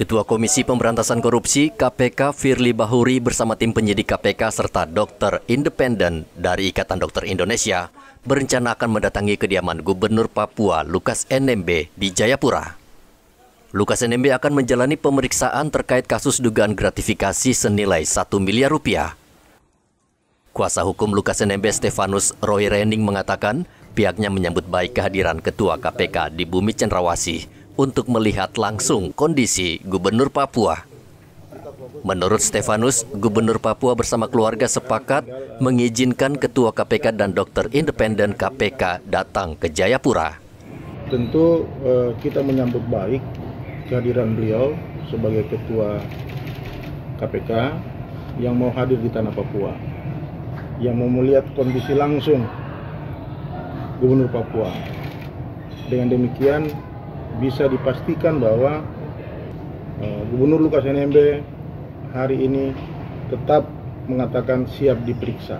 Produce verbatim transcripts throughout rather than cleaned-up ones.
Ketua Komisi Pemberantasan Korupsi K P K Firly Bahuri bersama tim penyidik K P K serta dokter independen dari Ikatan Dokter Indonesia berencana akan mendatangi kediaman Gubernur Papua Lukas N M B di Jayapura. Lukas N M B akan menjalani pemeriksaan terkait kasus dugaan gratifikasi senilai satu miliar rupiah. Kuasa hukum Lukas N M B Stefanus Roy Rening mengatakan pihaknya menyambut baik kehadiran Ketua K P K di Bumi Cendrawasih untuk melihat langsung kondisi Gubernur Papua. Menurut Stefanus, Gubernur Papua bersama keluarga sepakat mengizinkan Ketua K P K dan dokter independen K P K datang ke Jayapura. Tentu eh, kita menyambut baik kehadiran beliau sebagai Ketua K P K yang mau hadir di tanah Papua, yang mau melihat kondisi langsung Gubernur Papua. Dengan demikian bisa dipastikan bahwa uh, Gubernur Lukas N M B hari ini tetap mengatakan siap diperiksa,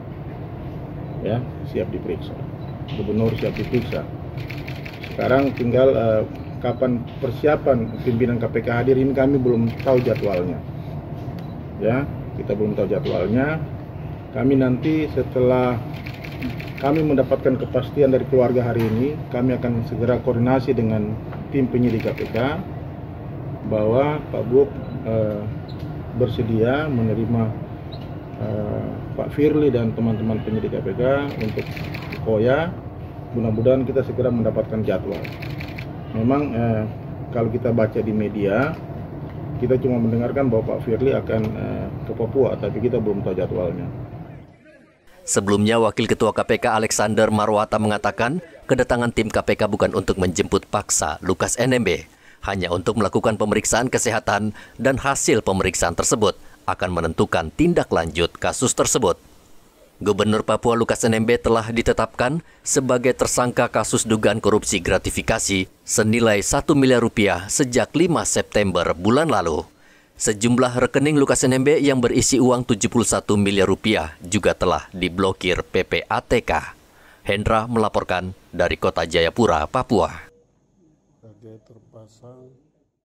ya, siap diperiksa. Gubernur siap diperiksa. Sekarang tinggal uh, kapan persiapan pimpinan K P K hadir ini kami belum tahu jadwalnya, ya, kita belum tahu jadwalnya. Kami nanti setelah kami mendapatkan kepastian dari keluarga hari ini, kami akan segera koordinasi dengan tim penyidik K P K bahwa Pak Buk eh, bersedia menerima eh, Pak Firly dan teman-teman penyidik K P K untuk Koya. Mudah-mudahan kita segera mendapatkan jadwal. Memang eh, kalau kita baca di media, kita cuma mendengarkan bahwa Pak Firly akan eh, ke Papua, tapi kita belum tahu jadwalnya. Sebelumnya, Wakil Ketua K P K Alexander Marwata mengatakan kedatangan tim K P K bukan untuk menjemput paksa Lukas N M B, hanya untuk melakukan pemeriksaan kesehatan dan hasil pemeriksaan tersebut akan menentukan tindak lanjut kasus tersebut. Gubernur Papua Lukas N M B telah ditetapkan sebagai tersangka kasus dugaan korupsi gratifikasi senilai satu miliar rupiah sejak lima September bulan lalu. Sejumlah rekening Lukas N M B yang berisi uang tujuh puluh satu miliar rupiah juga telah diblokir P P A T K. Hendra melaporkan dari Kota Jayapura, Papua. Terpasang